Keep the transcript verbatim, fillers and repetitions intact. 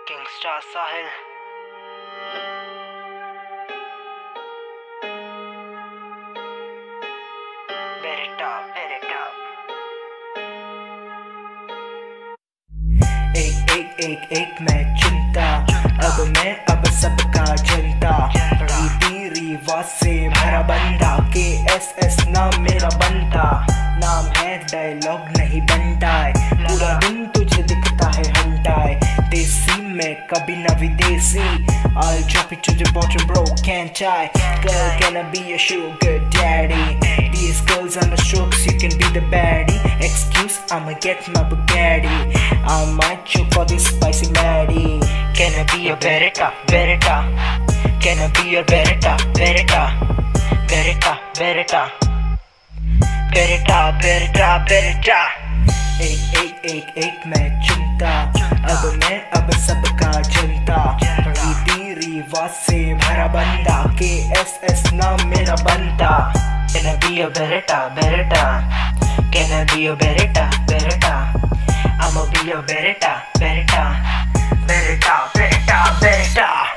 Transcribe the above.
Keemstar साहिल। Beretta Beretta एक एक एक एक मैं चिंता, अब मैं अब सबका जनता, रीति रिवाज से भरा बंदा, के एस एस नाम मेरा बनता, नाम है डायलॉग नहीं बनता है, पूरा दिन तुझे दिखता है हंटाए, देसी में कभी ना विदेशी, I'll drop it to the bottom bro, can't I? Girl, can I be your sugar daddy? These girls on the strokes, you can be the baddie. Excuse, I'ma get my Bugatti, I might choke for this spicy maddie. Can I be your Beretta Beretta? Can I be your Beretta Beretta? Beretta Beretta Beretta Beretta Beretta। एक एक एक एक मैं चिंता, अब मैं अब सबका जनता, रीति रिवाज से भरा बंदा, के एस एस नाम मेरा बनता। Can I be your Beretta Beretta? Can I be your Beretta Beretta? I'ma be your Beretta Beretta Beretta Beretta Beretta।